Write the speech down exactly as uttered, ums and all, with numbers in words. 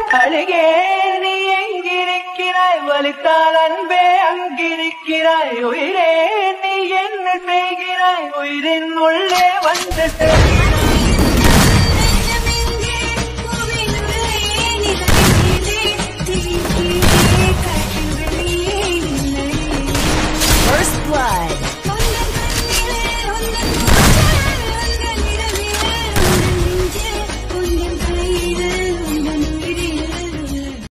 அழகே நீ எங்கிருக்கிறாய் வலித்தால் அன்பே அங்கிருக்கிறாய் உயிரே நீ என்ன செய்கிறாய் உயிரின் உள்ளே வந்து